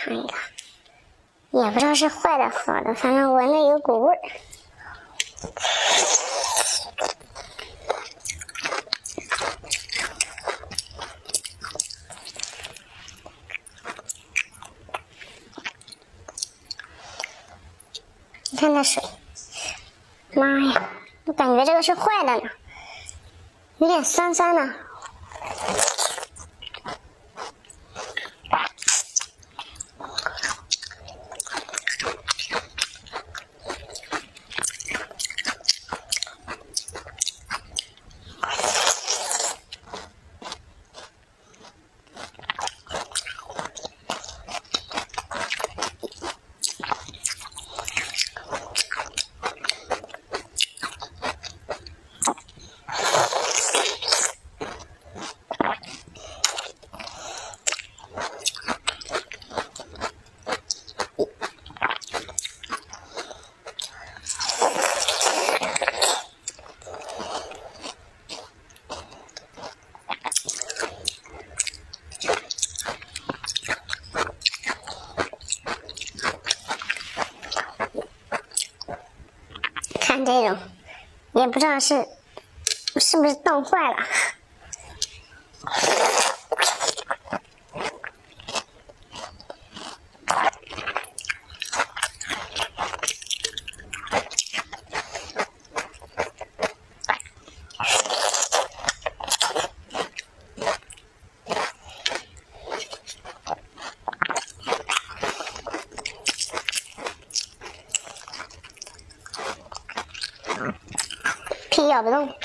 尝一个，也不知道是坏的好的，反正闻着有股味儿。你看那水，妈呀，我感觉这个是坏的呢，有点酸酸的。看这种，也不知道是不是冻坏了。皮咬不动。